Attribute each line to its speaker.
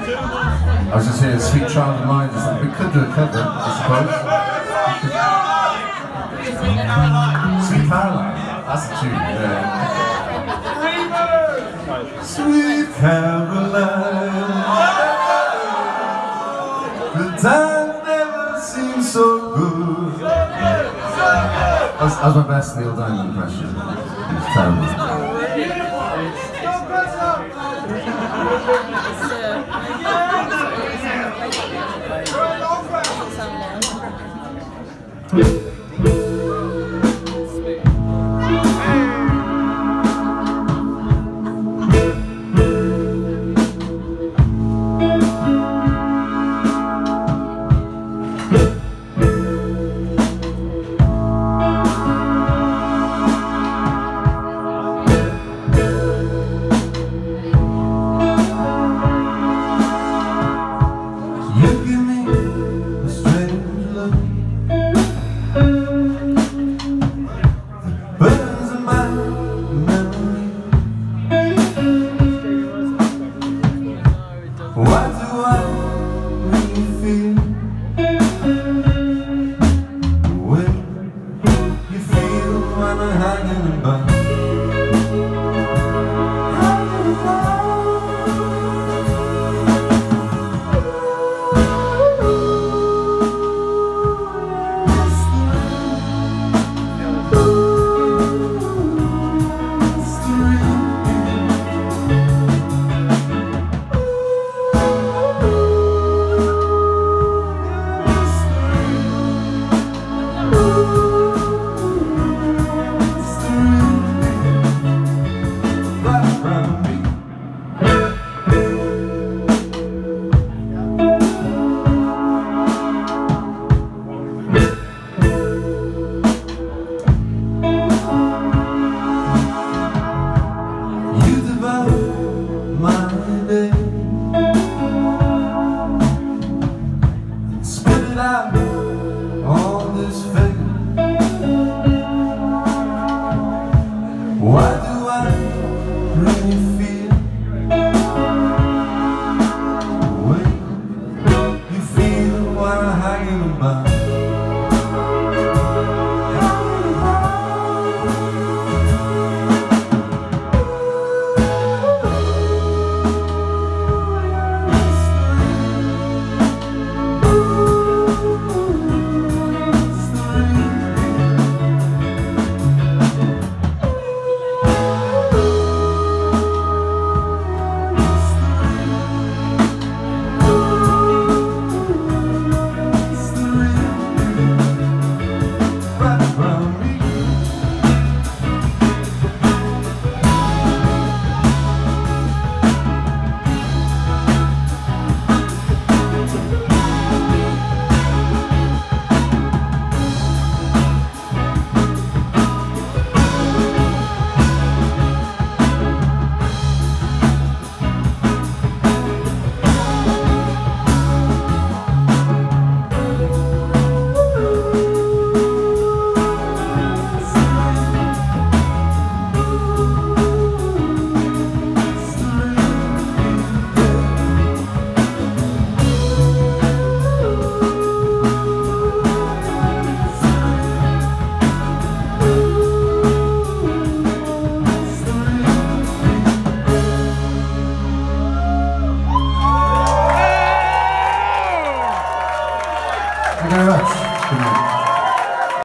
Speaker 1: I was just hearing Sweet Child of Mine. We could do a cover, I suppose. Sweet Caroline. That's the tune, yeah. Sweet Caroline. The time never seems so good. That was my best Neil Diamond impression. It was terrible. What do I really feel when you feel when I'm hanging about? On this fate, why do I really feel when you feel what I'm hanging about? Thank you very much. Good night.